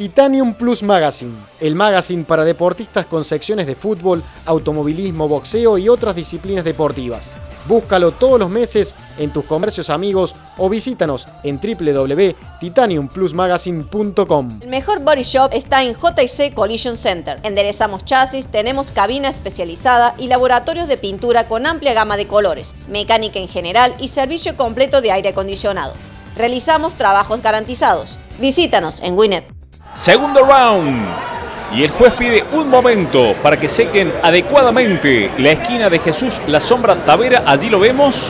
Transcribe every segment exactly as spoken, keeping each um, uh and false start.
Titanium Plus Magazine, el magazine para deportistas con secciones de fútbol, automovilismo, boxeo y otras disciplinas deportivas. Búscalo todos los meses en tus comercios amigos o visítanos en w w w punto titanium plus magazine punto com. El mejor body shop está en J C Collision Center. Enderezamos chasis, tenemos cabina especializada y laboratorios de pintura con amplia gama de colores, mecánica en general y servicio completo de aire acondicionado. Realizamos trabajos garantizados. Visítanos en Winnet. Segundo round. Y el juez pide un momento para que sequen adecuadamente la esquina de Jesús La Sombra Tavera. Allí lo vemos.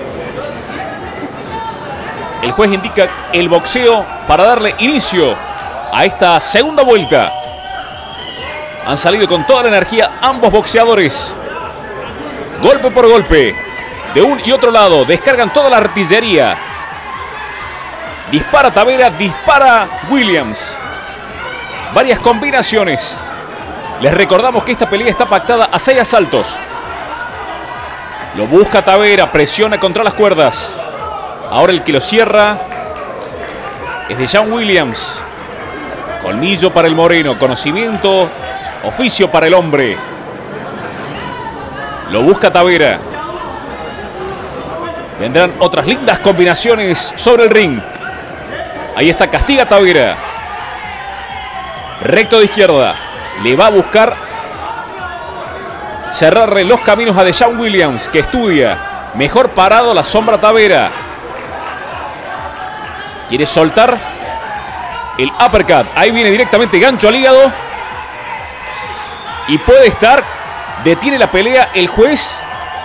El juez indica el boxeo para darle inicio a esta segunda vuelta. Han salido con toda la energía ambos boxeadores. Golpe por golpe. De un y otro lado. Descargan toda la artillería. Dispara Tavera, dispara Williams. Varias combinaciones. Les recordamos que esta pelea está pactada a seis asaltos. Lo busca Tavera, presiona contra las cuerdas. Ahora el que lo cierra es de John Williams. Colmillo para el moreno, conocimiento, oficio para el hombre. Lo busca Tavera. Vendrán otras lindas combinaciones sobre el ring. Ahí está, castiga Tavera. Recto de izquierda. Le va a buscar cerrarle los caminos a Deshaun Williams, que estudia. Mejor parado La Sombra Tavera. Quiere soltar el uppercut. Ahí viene directamente gancho al hígado. Y puede estar. Detiene la pelea el juez.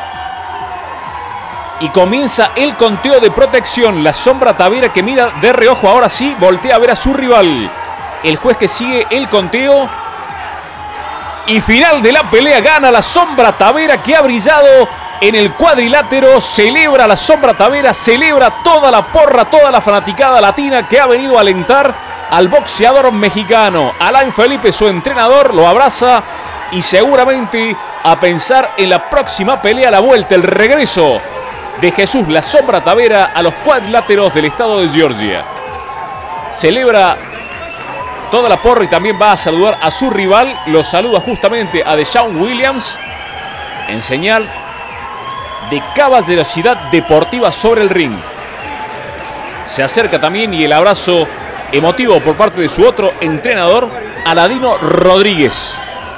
Y comienza el conteo de protección. La Sombra Tavera que mira de reojo. Ahora sí, voltea a ver a su rival. El juez que sigue el conteo. Y final de la pelea. Gana La Sombra Tavera, que ha brillado en el cuadrilátero. Celebra La Sombra Tavera. Celebra toda la porra, toda la fanaticada latina que ha venido a alentar al boxeador mexicano. Alain Felipe, su entrenador, lo abraza. Y seguramente a pensar en la próxima pelea, la vuelta, el regreso de Jesús La Sombra Tavera a los cuadriláteros del estado de Georgia. Celebra toda la porra y también va a saludar a su rival. Lo saluda justamente a Deshaun Williams en señal de caballerosidad deportiva sobre el ring. Se acerca también y el abrazo emotivo por parte de su otro entrenador, Aladino Rodríguez.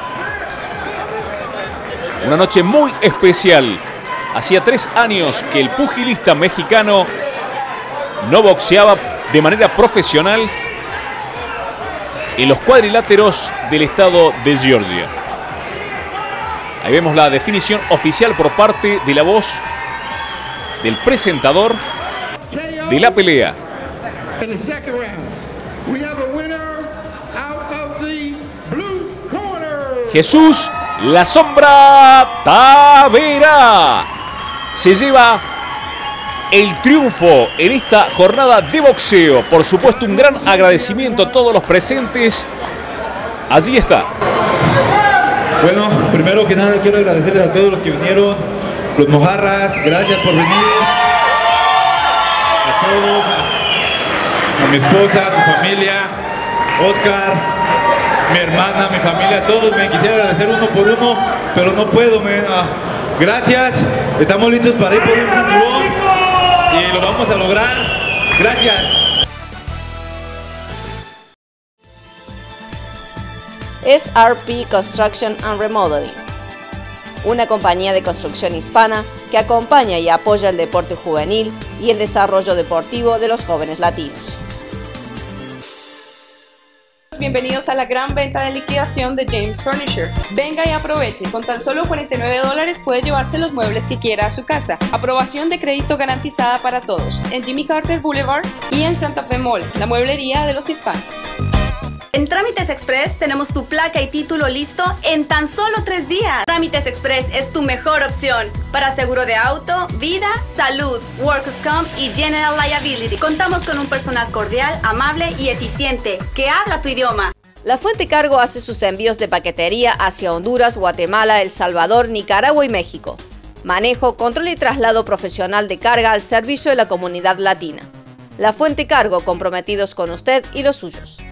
Una noche muy especial. Hacía tres años que el pugilista mexicano no boxeaba de manera profesional en los cuadriláteros del estado de Georgia. Ahí vemos la definición oficial por parte de la voz del presentador de la pelea. Jesús La Sombra Tavera se lleva el triunfo en esta jornada de boxeo. Por supuesto, un gran agradecimiento a todos los presentes. Allí está. Bueno, primero que nada quiero agradecerles a todos los que vinieron, los mojarras, gracias por venir. A todos, a mi esposa, a su familia, Oscar, mi hermana, mi familia, a todos. Me quisiera agradecer uno por uno, pero no puedo. Me, uh, gracias, estamos listos para ir por un cinturón. Y lo vamos a lograr. Gracias. Es R P Construction and Remodeling, una compañía de construcción hispana que acompaña y apoya el deporte juvenil y el desarrollo deportivo de los jóvenes latinos. Bienvenidos a la gran venta de liquidación de James Furniture. Venga y aproveche. Con tan solo cuarenta y nueve dólares puede llevarse los muebles que quiera a su casa. Aprobación de crédito garantizada para todos. En Jimmy Carter Boulevard y en Santa Fe Mall, la mueblería de los hispanos. En Trámites Express tenemos tu placa y título listo en tan solo tres días. Trámites Express es tu mejor opción para seguro de auto, vida, salud, Workers' Comp y General Liability. Contamos con un personal cordial, amable y eficiente que habla tu idioma. La Fuente Cargo hace sus envíos de paquetería hacia Honduras, Guatemala, El Salvador, Nicaragua y México. Manejo, control y traslado profesional de carga al servicio de la comunidad latina. La Fuente Cargo, comprometidos con usted y los suyos.